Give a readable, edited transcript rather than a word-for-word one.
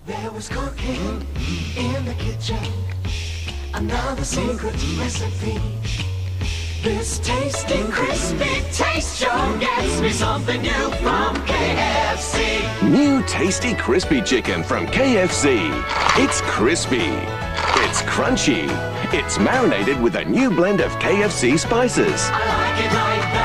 There was cooking in the kitchen, another secret recipe. This tasty, crispy taste sure gets me something new from KFC. New tasty crispy chicken from KFC. It's crispy. It's crunchy. It's marinated with a new blend of KFC spices. I like it like that.